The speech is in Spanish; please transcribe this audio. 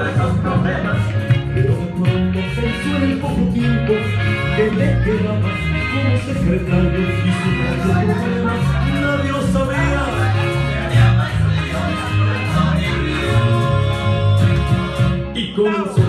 esos problemas. Pero de pronto pensó en el poco tiempo que le quedaba como secretario y su problema nadie lo sabía. Y comenzó